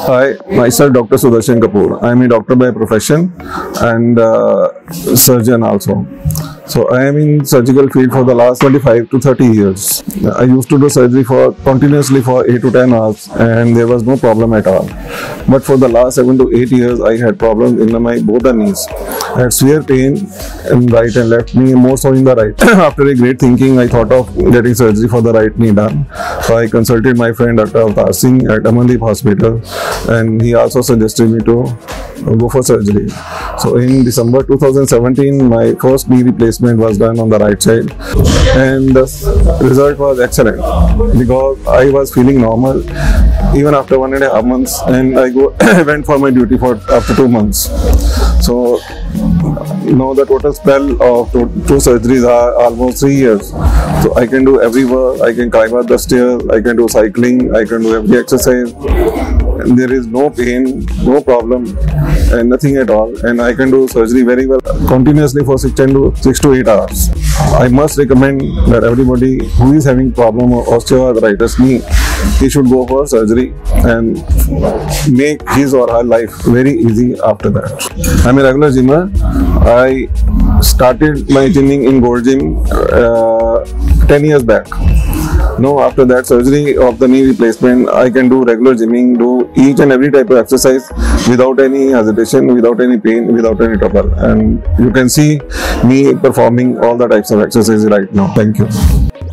Hi, myself Dr. Sudarshan Kapoor. I am a doctor by profession and surgeon also. So I am in surgical field for the last 25 to 30 years. I used to do surgery for continuously for 8 to 10 hours and there was no problem at all. But for the last 7 to 8 years I had problems in my both the knees. I had severe pain in right and left knee, more so in the right. After a great thinking, I thought of getting surgery for the right knee done. So I consulted my friend Dr. Avtar Singh at Amandeep Hospital and he also suggested me to go for surgery. So in December 2017, my first knee replacement was done on the right side and the result was excellent because I was feeling normal even after 1.5 months, and I went for my duty for after 2 months. So now the total spell of two surgeries are almost 3 years. So I can do every work, I can climb up the stairs, I can do cycling, I can do every exercise. And there is no pain, no problem and nothing at all, and I can do surgery very well continuously for 6 to 8 hours. I must recommend that everybody who is having problem of osteoarthritis knee, he should go for surgery and make his or her life very easy after that. I'm a regular gymmer. I started my gymming in Gold Gym 10 years back. Now after that surgery of the knee replacement, I can do regular gymming, do each and every type of exercise without any hesitation, without any pain, without any trouble. And you can see me performing all the types of exercises right now. Thank you.